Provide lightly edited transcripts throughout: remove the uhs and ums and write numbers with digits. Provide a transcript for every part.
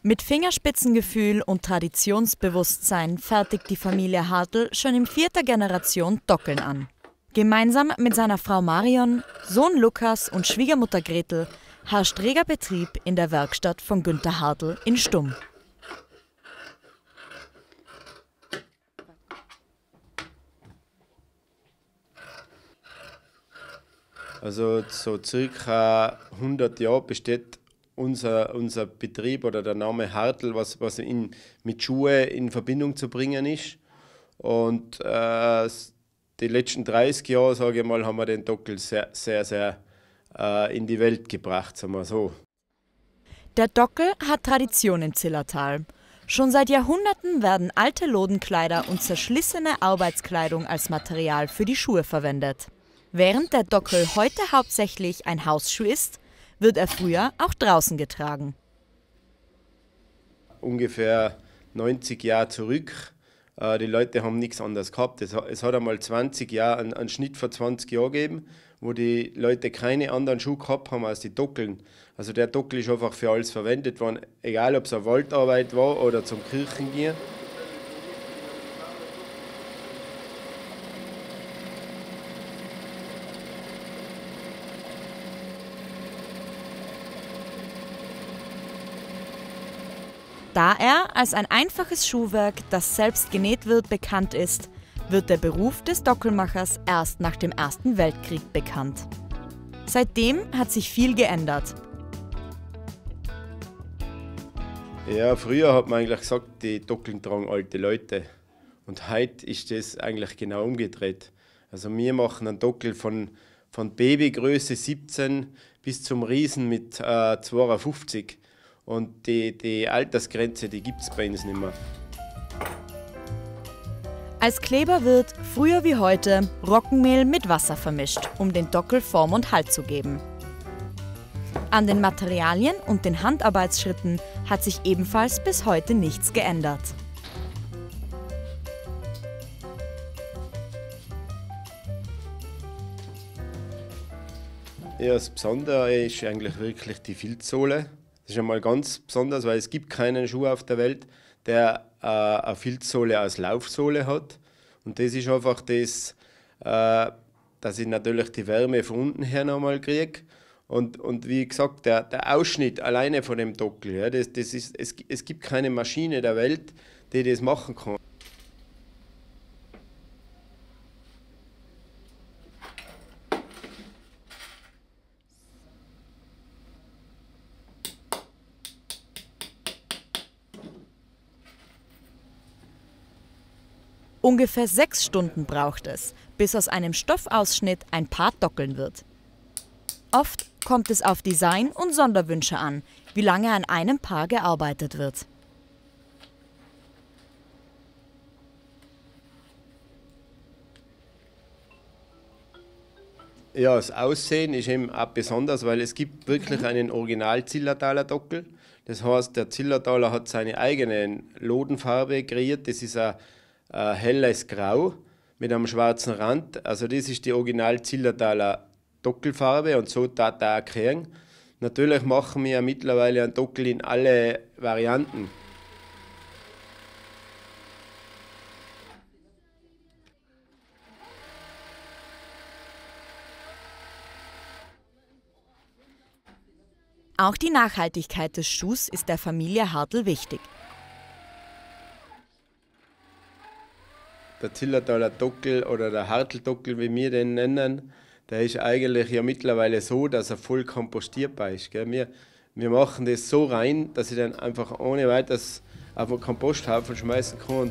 Mit Fingerspitzengefühl und Traditionsbewusstsein fertigt die Familie Hartl schon in 4. Generation Dockeln an. Gemeinsam mit seiner Frau Marion, Sohn Lukas und Schwiegermutter Gretel herrscht reger Betrieb in der Werkstatt von Günter Hartl in Stumm. Also so circa 100 Jahre besteht unser Betrieb oder der Name Hartl, was mit Schuhe in Verbindung zu bringen ist. Und die letzten 30 Jahre, sage ich mal, haben wir den Dockel sehr in die Welt gebracht, sagen wir so. Der Dockel hat Tradition im Zillertal. Schon seit Jahrhunderten werden alte Lodenkleider und zerschlissene Arbeitskleidung als Material für die Schuhe verwendet. Während der Dockel heute hauptsächlich ein Hausschuh ist, wird er früher auch draußen getragen. Ungefähr 90 Jahre zurück, die Leute haben nichts anderes gehabt. Es hat einmal 20 Jahre, einen Schnitt vor 20 Jahren gegeben, wo die Leute keine anderen Schuhe gehabt haben als die Dockeln. Also der Dockel ist einfach für alles verwendet worden, egal ob es eine Waldarbeit war oder zum Kirchengehen. Da er als ein einfaches Schuhwerk, das selbst genäht wird, bekannt ist, wird der Beruf des Dockelmachers erst nach dem Ersten Weltkrieg bekannt. Seitdem hat sich viel geändert. Ja, früher hat man eigentlich gesagt, die Dockeln tragen alte Leute. Und heute ist das eigentlich genau umgedreht. Also wir machen einen Dockel von Babygröße 17 bis zum Riesen mit 52. Und die Altersgrenze, die gibt es bei uns nicht mehr. Als Kleber wird, früher wie heute, Roggenmehl mit Wasser vermischt, um den Dockel Form und Halt zu geben. An den Materialien und den Handarbeitsschritten hat sich ebenfalls bis heute nichts geändert. Ja, das Besondere ist eigentlich wirklich die Filzsohle. Das ist einmal ganz besonders, weil es gibt keinen Schuh auf der Welt, der eine Filzsohle als Laufsohle hat. Und das ist einfach das, dass ich natürlich die Wärme von unten her nochmal kriege. Und wie gesagt, der Ausschnitt alleine von dem Dockel, ja, es gibt keine Maschine der Welt, die das machen kann. Ungefähr 6 Stunden braucht es, bis aus einem Stoffausschnitt ein Paar Dockeln wird. Oft kommt es auf Design und Sonderwünsche an, wie lange an einem Paar gearbeitet wird. Ja, das Aussehen ist eben auch besonders, weil es gibt wirklich einen Original-Zillertaler Dockel. Das heißt, der Zillertaler hat seine eigene Lodenfarbe kreiert. Das ist ein helles Grau mit einem schwarzen Rand. Also das ist die Original-Zillertaler Dockelfarbe und so da kriegen. Natürlich machen wir mittlerweile einen Dockel in alle Varianten. Auch die Nachhaltigkeit des Schuhs ist der Familie Hartl wichtig. Der Zillertaler Dockel oder der Hartl-Dockel, wie wir den nennen, der ist eigentlich ja mittlerweile so, dass er voll kompostierbar ist. Gell? Wir machen das so rein, dass ich dann einfach ohne weiteres auf einen Komposthaufen schmeißen kann.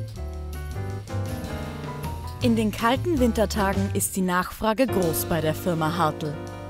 In den kalten Wintertagen ist die Nachfrage groß bei der Firma Hartl.